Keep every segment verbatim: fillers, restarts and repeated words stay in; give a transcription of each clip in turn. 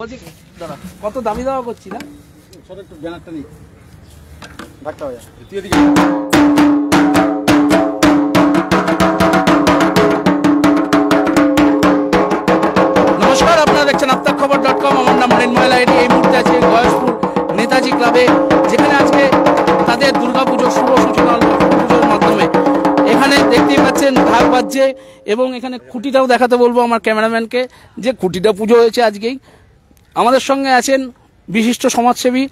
দাঁড়া, কত দামি দাওয়া করছি না সব একটু ব্যানারটা নিই ধাক্কা হয়ে নমস্কার, আপনারা দেখছেন আফতাব খবর ডট কম। আমার নাম মৃন্ময় লাহিড়ী। এই মুহূর্তে আছে গয়েশপুর নেতাজি ক্লাবে, যেখানে আজকে তাদের দুর্গাপুজোর শুভ সূচনা পুজোর মাধ্যমে এখানে দেখতেই পাচ্ছেন ঢাক বাজছে, এবং এখানে খুঁটিটাও দেখাতে বলবো আমার ক্যামেরাম্যানকে যে খুঁটিটা পুজো হয়েছে আজকেই। আমাদের সঙ্গে আছেন বিশিষ্ট সমাজসেবী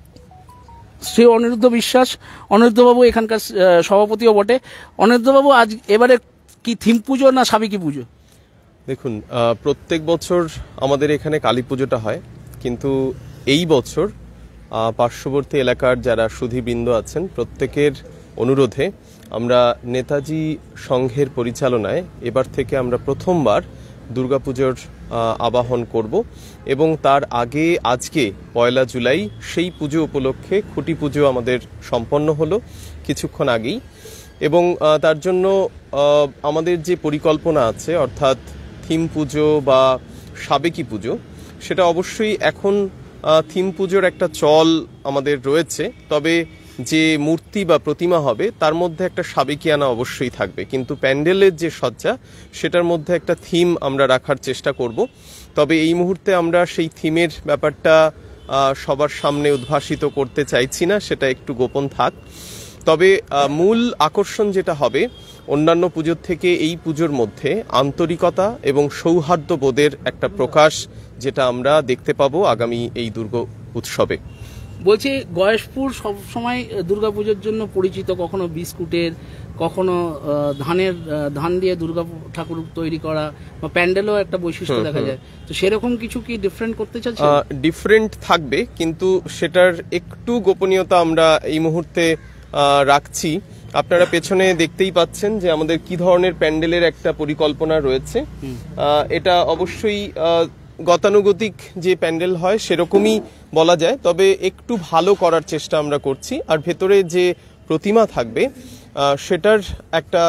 শ্রী অনিরুদ্ধ বিশ্বাস। অনিরুদ্ধবাবু এখানকার সভাপতিও বটে। অনিরুদ্ধবাবু, আজ এবারে কি থিম পুজো না সাবেকি পুজো? দেখুন, প্রত্যেক বছর আমাদের এখানে কালী পুজোটা হয়, কিন্তু এই বছর পার্শ্ববর্তী এলাকার যারা সুধীবৃন্দ আছেন প্রত্যেকের অনুরোধে আমরা নেতাজি সংঘের পরিচালনায় এবার থেকে আমরা প্রথমবার দুর্গাপুজোর আবাহন করব, এবং তার আগে আজকে পয়লা জুলাই সেই পুজো উপলক্ষে খুঁটি পুজো আমাদের সম্পন্ন হলো কিছুক্ষণ আগেই। এবং তার জন্য আমাদের যে পরিকল্পনা আছে, অর্থাৎ থিম পুজো বা সাবেকি পুজো, সেটা অবশ্যই এখন থিম পুজোর একটা চল আমাদের রয়েছে, তবে যে মূর্তি বা প্রতিমা হবে তার মধ্যে একটা সাবেকিয়ানা অবশ্যই থাকবে, কিন্তু প্যান্ডেলের যে সজ্জা সেটার মধ্যে একটা থিম আমরা রাখার চেষ্টা করব। তবে এই মুহূর্তে আমরা সেই থিমের ব্যাপারটা সবার সামনে উদ্ভাসিত করতে চাইছি না, সেটা একটু গোপন থাক। তবে মূল আকর্ষণ যেটা হবে অন্যান্য পুজোর থেকে, এই পুজোর মধ্যে আন্তরিকতা এবং সৌহার্দ্যবোধের একটা প্রকাশ, যেটা আমরা দেখতে পাবো আগামী এই দুর্গা উৎসবে। বলছি, গয়েশপুর সবসময় দুর্গাপুজোর জন্য পরিচিত, কখনো বিস্কুটের, কখনো ধানের ধান দিয়ে দুর্গা ঠাকুর তৈরি করা, বা প্যান্ডেলও একটা বৈশিষ্ট্য দেখা যায়, তো সেরকম কিছু কি ডিফারেন্ট করতে চাচ্ছেন? ডিফারেন্ট থাকবে, কিন্তু সেটার একটু গোপনীয়তা আমরা এই মুহূর্তে রাখছি। আপনারা পেছনে দেখতেই পাচ্ছেন যে আমাদের কি ধরনের প্যান্ডেলের একটা পরিকল্পনা রয়েছে। এটা অবশ্যই গতানুগতিক যে প্যান্ডেল হয় সেরকমই বলা যায়, তবে একটু ভালো করার চেষ্টা আমরা করছি। আর ভেতরে যে প্রতিমা থাকবে সেটার একটা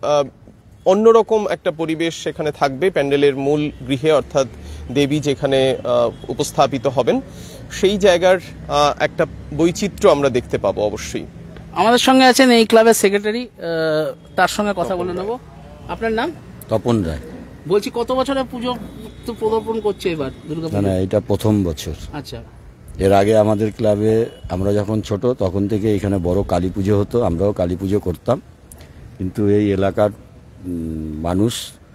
অন্যরকম একটা পরিবেশ সেখানে থাকবে প্যান্ডেলের মূল গৃহে, অর্থাৎ দেবী যেখানে উপস্থাপিত হবেন সেই জায়গার একটা বৈচিত্র্য আমরা দেখতে পাবো অবশ্যই। আমাদের সঙ্গে আছেন এই ক্লাবের সেক্রেটারি, তার সঙ্গে কথা বলে নেব। আপনার নাম? তপন রায়। বলছি, কত বছরে পুজো পদার্পণ করছে এবার দুর্গা পুজো? না, এটা প্রথম বছর। আচ্ছা। এর আগে আমাদের ক্লাবে আমরা যখন ছোট তখন থেকে এখানে বড় কালী পুজো হতো, আমরাও কালী পুজো করতাম, কিন্তু এই এলাকার মানুষ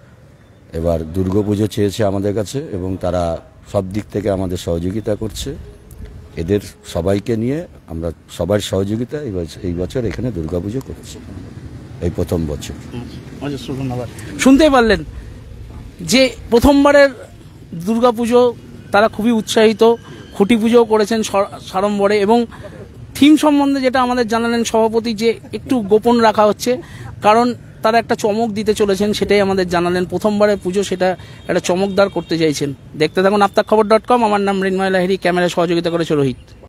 এবার দুর্গা পুজো চেয়েছে আমাদের কাছে, এবং তারা সব দিক থেকে আমাদের সহযোগিতা করছে। এদের সবাইকে নিয়ে আমরা সবার সহযোগিতা এই বছর এখানে দুর্গা পুজো করছি, এই প্রথম বছর। ধন্যবাদ। শুনতেই পারলেন যে প্রথমবারের দুর্গাপুজো তারা খুবই উৎসাহিত, খুঁটি পুজোও করেছেন সাড়ম্বরে, এবং থিম সম্বন্ধে যেটা আমাদের জানালেন সভাপতি যে একটু গোপন রাখা হচ্ছে, কারণ তারা একটা চমক দিতে চলেছেন, সেটাই আমাদের জানালেন। প্রথমবারের পুজো সেটা একটা চমকদার করতে চাইছেন। দেখতে থাকুন আফতাব খবর ডট কম। আমার নাম মৃন্ময় লাহিড়ী, ক্যামেরায় সহযোগিতা করেছে রোহিত।